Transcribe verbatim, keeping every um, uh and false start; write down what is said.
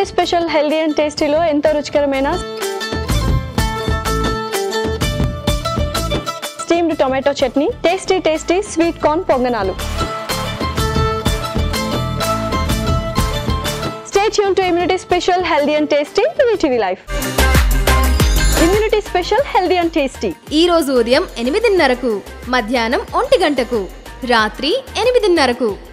Special healthy and టేస్టీలో ఎంతో రుచికరమైన steamed tomato chutney, tasty tasty sweet corn పొంగనాలు. Stay tuned to Immunity Special Healthy and Tasty V T V Life. Immunity Special Healthy and Tasty. ఈ రోజు ఉదయం ఎనిమిదిన్నరకు, మధ్యాహ్నం ఒంటి గంటకు, రాత్రి ఎనిమిదిన్నరకు.